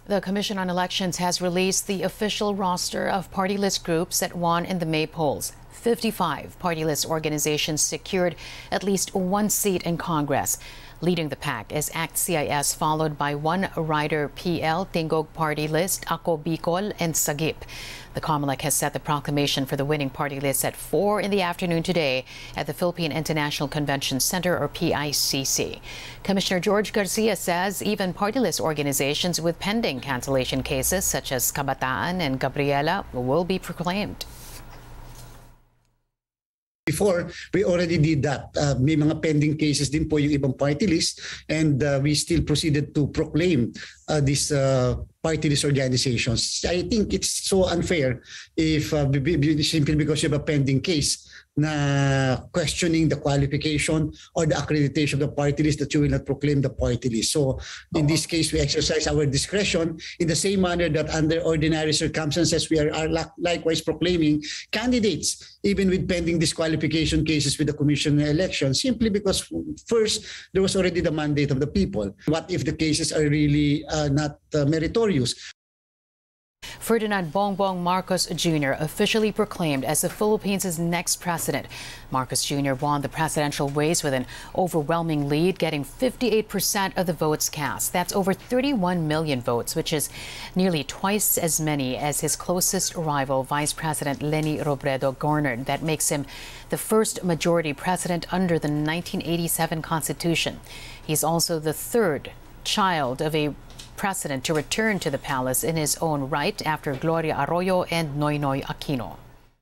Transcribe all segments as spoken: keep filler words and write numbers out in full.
The Commission on Elections has released the official roster of party list groups that won in the May polls. fifty-five party list organizations secured at least one seat in Congress. Leading the pack is ACT C I S, followed by One Rider P L, Tingog Party List, Ako Bicol, and Sagip. The COMELEC has set the proclamation for the winning party list at four in the afternoon today at the Philippine International Convention Center, or P I C C. Commissioner George Garcia says even party list organizations with pending cancellation cases such as Kabataan and Gabriela will be proclaimed. Before, we already did that. Uh, may mga pending cases din po yung ibang party list, and uh, we still proceeded to proclaim uh, these uh, party list organizations. I think it's so unfair if uh, simply because you have a pending case na questioning the qualification or the accreditation of the party list that you will not proclaim the party list. So in this case, we exercise our discretion in the same manner that under ordinary circumstances, we are, are likewise proclaiming candidates, even with pending disqualification cases with the Commission on Elections, simply because first, there was already the mandate of the people. What if the cases are really uh, not uh, meritorious? Ferdinand Bongbong Marcos Junior officially proclaimed as the Philippines' next president. Marcos Junior won the presidential race with an overwhelming lead, getting fifty-eight percent of the votes cast. That's over thirty-one million votes, which is nearly twice as many as his closest rival, Vice President Leni Robredo, garnered. That makes him the first majority president under the nineteen eighty-seven Constitution. He's also the third child of a president to return to the palace in his own right after Gloria Arroyo and Noynoy Aquino.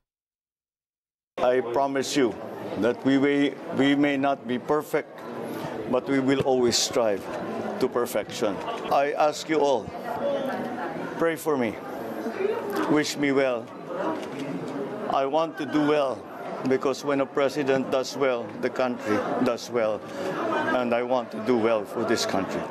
I promise you that we may, we may not be perfect, but we will always strive to perfection. I ask you all, pray for me, wish me well. I want to do well, because when a president does well, the country does well, and I want to do well for this country.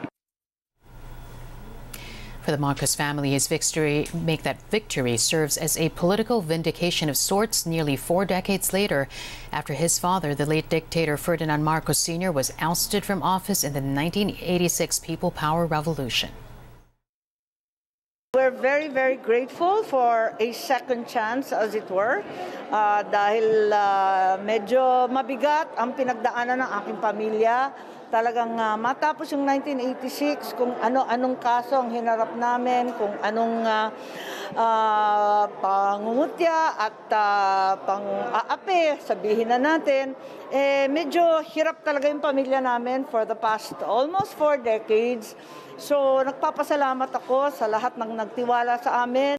For the Marcos family, his victory make that victory serves as a political vindication of sorts nearly four decades later, after his father, the late dictator Ferdinand Marcos Senior, was ousted from office in the nineteen eighty-six People Power Revolution. We're very, very grateful for a second chance, as it were, uh, dahil uh, medyo mabigat ang pinagdaanan ng aking pamilya. Talagang uh, matapos yung nineteen eighty-six, kung ano-anong kaso ang hinarap namin, kung anong uh, uh, pangungutya at uh, pang-aapi, sabihin na natin, eh, medyo hirap talaga yung pamilya namin for the past almost four decades. So, nagpapasalamat ako sa lahat ng nagtiwala sa amin.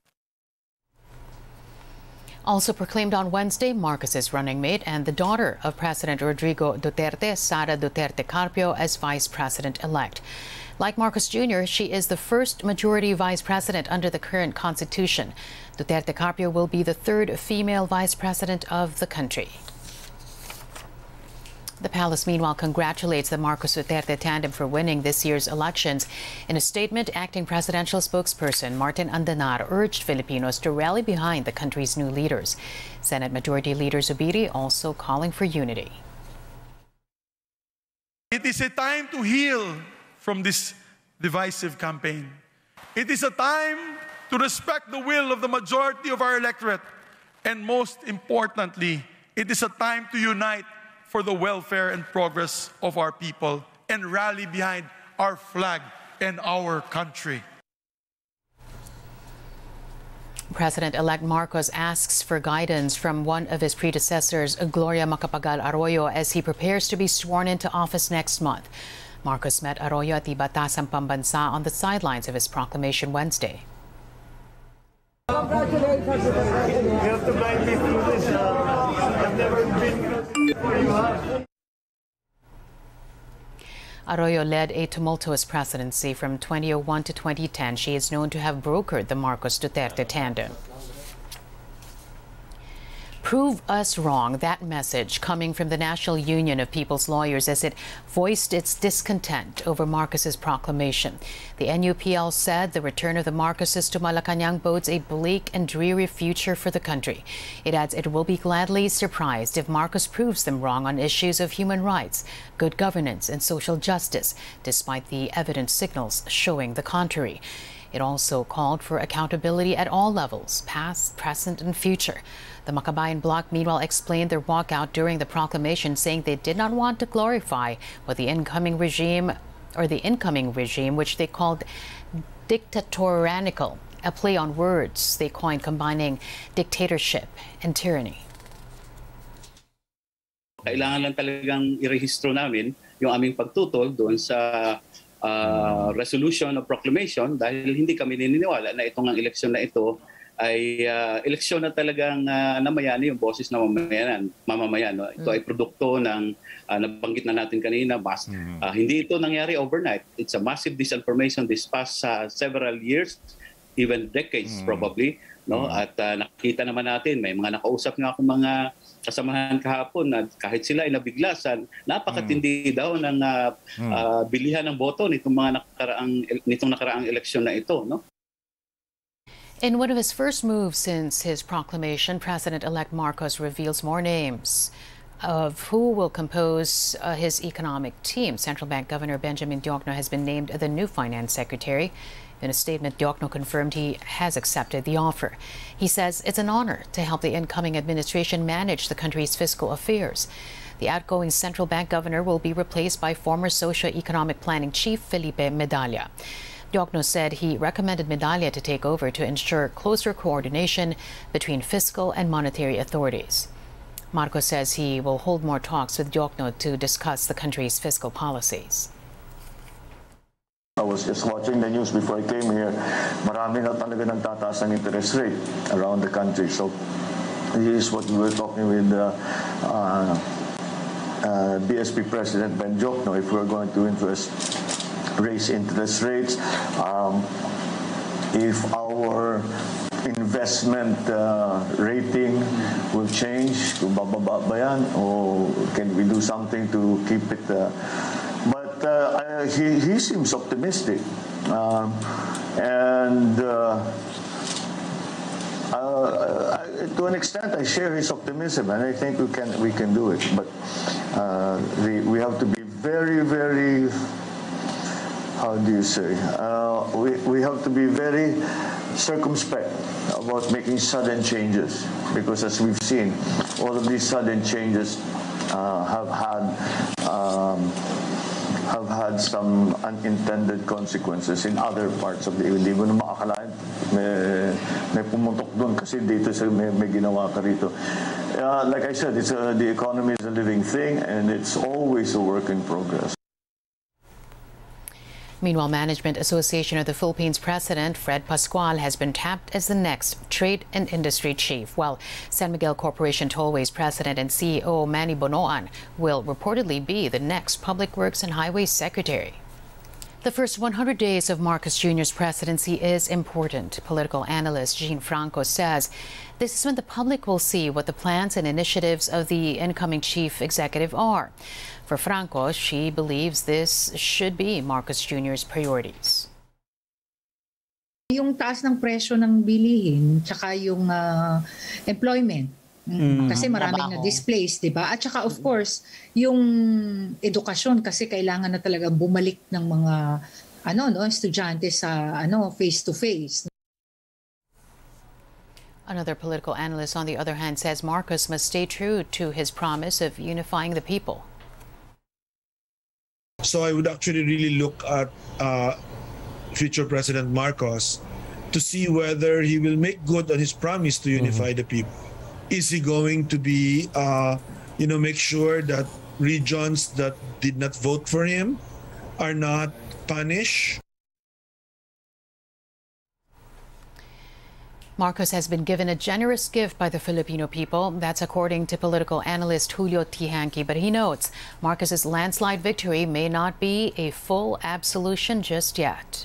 Also proclaimed on Wednesday, Marcos's running mate and the daughter of President Rodrigo Duterte, Sara Duterte Carpio, as vice president-elect. Like Marcos Junior, she is the first majority vice president under the current constitution. Duterte Carpio will be the third female vice president of the country. The palace, meanwhile, congratulates the Marcos Duterte tandem for winning this year's elections. In a statement, acting presidential spokesperson Martin Andanar urged Filipinos to rally behind the country's new leaders. Senate Majority Leader Zubiri also calling for unity. It is a time to heal from this divisive campaign. It is a time to respect the will of the majority of our electorate. And most importantly, it is a time to unite for the welfare and progress of our people and rally behind our flag and our country. President-elect Marcos asks for guidance from one of his predecessors, Gloria Macapagal Arroyo, as he prepares to be sworn into office next month. Marcos met Arroyo at the Batasang Pambansa on the sidelines of his proclamation Wednesday. Congratulations. You have to guide me through this. Uh, I've never been where you have. Arroyo led a tumultuous presidency from twenty oh one to twenty ten. She is known to have brokered the Marcos Duterte tandem. Prove us wrong. That message coming from the National Union of People's Lawyers as it voiced its discontent over Marcos's proclamation. The N U P L said the return of the Marcoses to Malacanang bodes a bleak and dreary future for the country. It adds it will be gladly surprised if Marcos proves them wrong on issues of human rights, good governance, and social justice, despite the evident signals showing the contrary. It also called for accountability at all levels, past, present, and future. The Makabayan Bloc, meanwhile, explained their walkout during the proclamation, saying they did not want to glorify what the incoming regime, or the incoming regime, which they called dictatorial, a play on words they coined combining dictatorship and tyranny. Kailangan lang talagang irehistro namin yung aming pagtutol doon sa uh, resolution o proclamation dahil hindi kami naniniwala na itong ang eleksyon na ito ay uh, eleksyon na talagang uh, namayani yung boses na mamamayan. mamamayan no? Ito mm. ay produkto ng uh, nabanggit na natin kanina. Mas, mm. uh, hindi ito nangyari overnight. It's a massive disinformation this past uh, several years, even decades mm. probably. No? Mm. At uh, nakita naman natin, may mga nakausap nga akong mga kasamahan kahapon na kahit sila ay nabiglasan, napakatindi mm. daw ng uh, mm. uh, bilihan ng boto nitong mga nakaraang nitong nakaraang eleksyon na ito, no? In one of his first moves since his proclamation, President-elect Marcos reveals more names of who will compose uh, his economic team. Central Bank Governor Benjamin Diokno has been named the new finance secretary. In a statement, Diokno confirmed he has accepted the offer. He says it's an honor to help the incoming administration manage the country's fiscal affairs. The outgoing central bank governor will be replaced by former socio-economic planning chief Felipe Medalla. Diokno said he recommended Medalla to take over to ensure closer coordination between fiscal and monetary authorities. Marcos says he will hold more talks with Diokno to discuss the country's fiscal policies. I was just watching the news before I came here. Marami na talaga nagtataas ng interest rate around the country. So this is what we were talking with uh, uh, uh, B S P President Ben Diokno. If we're going to interest, raise interest rates, um, if our investment uh, rating will change, kung bababa ba yan, or can we do something to keep it uh, Uh, he, he seems optimistic, um, and uh, uh, to an extent, I share his optimism, and I think we can we can do it. But uh, the, we have to be very, very. How do you say? Uh, we we have to be very circumspect about making sudden changes, because as we've seen, all of these sudden changes uh, have had. Um, have had some unintended consequences in other parts of the hindi mo na maakalain may, may pumuntok doon kasi dito sa may, may ginawa ka rito. Uh, like I said, it's a, the economy is a living thing and it's always a work in progress. Meanwhile, Management Association of the Philippines President Fred Pascual has been tapped as the next trade and industry chief, while San Miguel Corporation Tollways President and C E O Manny Bonoan will reportedly be the next Public Works and Highways Secretary. The first one hundred days of Marcos Junior's presidency is important. Political analyst Jean Franco says this is when the public will see what the plans and initiatives of the incoming chief executive are. For Franco, she believes this should be Marcos Junior's priorities. Yung taas ng presyo ng bilihin, tsaka yung uh, employment. Mm, kasi maraming na-displaced, di ba? At saka of course, yung edukasyon kasi kailangan na talaga bumalik ng mga ano no, estudyante sa ano face-to-face. Another political analyst, on the other hand, says Marcos must stay true to his promise of unifying the people. So I would actually really look at uh, future President Marcos to see whether he will make good on his promise to unify mm-hmm. the people. Is he going to be, uh, you know, make sure that regions that did not vote for him are not punished? Marcos has been given a generous gift by the Filipino people. That's according to political analyst Julio Tihanki. But he notes Marcos's landslide victory may not be a full absolution just yet.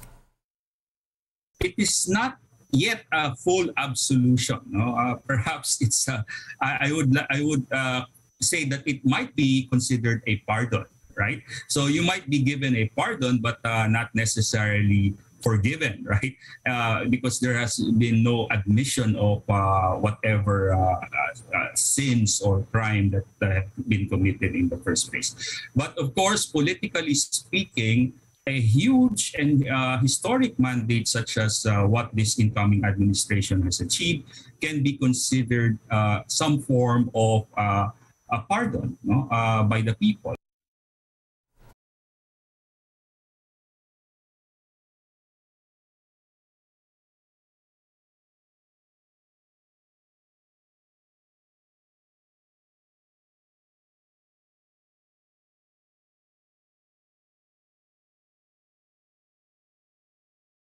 It is not yet a full absolution. No? Uh, perhaps it's. Uh, I, I would. I would uh, say that it might be considered a pardon, right? So you might be given a pardon, but uh, not necessarily forgiven, right? Uh, because there has been no admission of uh, whatever uh, uh, sins or crime that uh, have been committed in the first place. But of course, politically speaking, a huge and uh, historic mandate such as uh, what this incoming administration has achieved can be considered uh, some form of uh, a pardon, no, uh, by the people.